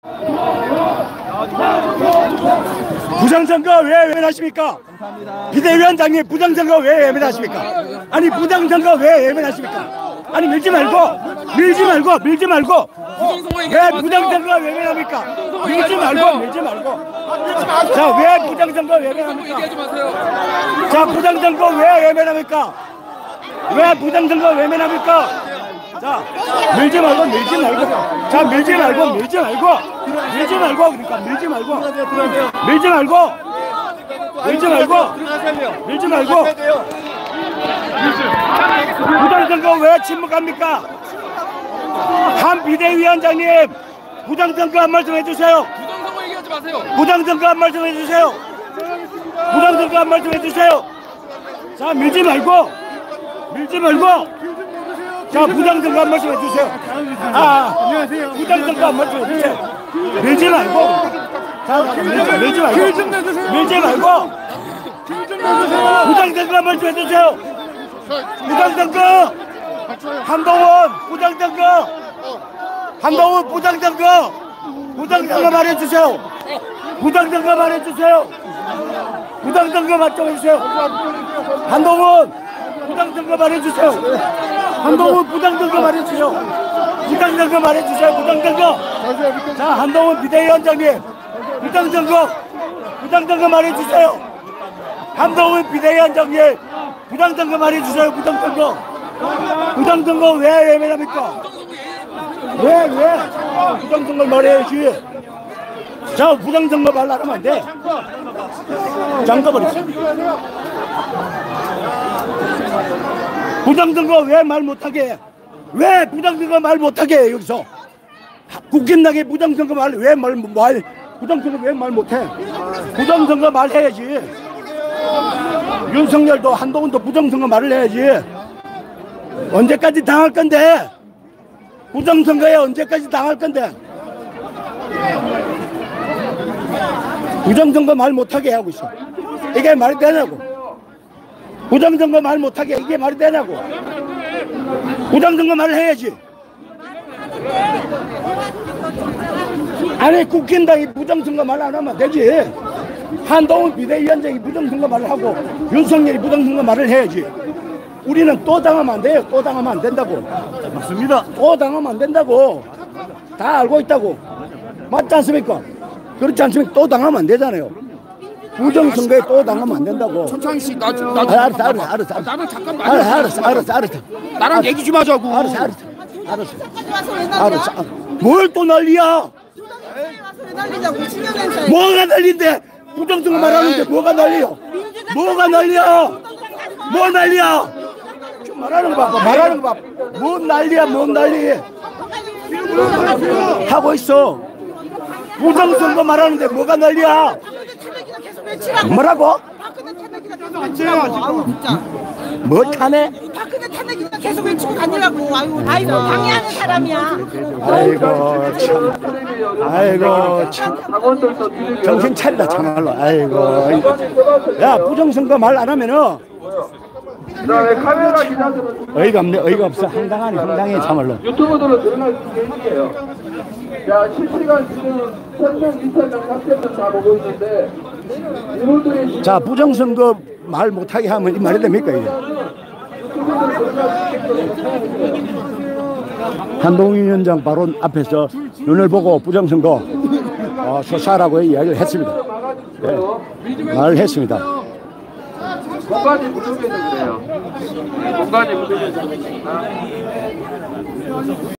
부정선거 왜 외면하십니까? 비대위원장님 부정선거 왜 외면하십니까? 아니 부정선거 왜 외면하십니까? 아니 밀지 말고 왜 부정선거 외면합니까? 밀지 말고 자 왜 부정선거 외면합니까? 자 부정선거 왜 외면합니까? 왜 부정선거 외면합니까? 자 밀지 말고 자 밀지 말고 부정선거 왜 침묵합니까? 한 비대위원장님 부정선거 한 말씀 해주세요. 부정선거 얘기하지 마세요. 부정선거 한 말씀 해주세요. 자 밀지 말고 자 부정선거 한 말씀 해주세요. 부정선거 한 말씀 해주세요. 밀지 말고 부정선거 한 말씀 해주세요. 부정선거 한동훈 부정선거 말해주세요. 부정선거 맞춰주세요. 한동훈 부정선거 말해주세요. 자 한동훈 비대위원장님 부정선거 말해주세요. 한동훈 비대위원장님 부정선거 말해주세요. 부정선거 왜 외면합니까? 왜 부정선거 말해야지. 자 부정선거 말 안 하면 안 돼. 잠가버렸어. 부정선거 왜 말 못하게 해? 왜 부정선거 말 못하게 해? 여기서 국힘당의 부정선거 왜 말 못해? 부정선거 말해야지. 윤석열도 한동훈도 부정선거 말을 해야지. 언제까지 당할 건데? 부정선거에 언제까지 당할 건데? 부정선거 말 못하게 하고 있어. 이게 말이 되냐고. 부정선거 말 못하게 이게 말이 되냐고. 부정선거 말을 해야지. 아니 국힘당이 부정선거 말 안 하면 되지. 한동훈 비대위원장이 부정선거 말을 하고 윤석열이 부정선거 말을 해야지. 우리는 또 당하면 안 돼요. 또 당하면 안 된다고. 맞습니다. 또 당하면 안 된다고. 다 알고 있다고. 맞지 않습니까? 그렇지 않습니까? 또 당하면 안 되잖아요. 부정선거에 또 당하면 안 된다고. 천창희 씨, 알았어. 나는 잠깐만. 알았어. 나랑 얘기 좀 하자고. 알았어. 뭘 또 난리야? 뭐가 난리인데? 부정선거 말하는데 뭐가 난리야? 뭐 난리야? 말하는 거 봐. 뭔 난리야? 하고 있어. 부정선거 말하는데 뭐가 난리야? 뭐라고? 뭐 탄핵? 박근혜 탄핵이니까 계속 외치고 다니라고. 아이고 방해하는 사람이야. 아이고 참. 정신 차리다 참말로. 야 부정선거 말 안 하면은 카메라 기자들은 어이가 없어. 황당해 참말로. 유튜브들로 드러날 수 있게요. 자, 실시간 지금 선정 인터넷 상태는 다 보고 있는데 이분들이 자 부정선거 말 못하게 하면 이 말이 됩니까 이게? 한동훈 위원장 바로 앞에서 눈을 보고 부정선거 서사라고 이야기를 했습니다. 네, 말을 했습니다. 공간이 부족해서 그래요. 공간이 부족해서.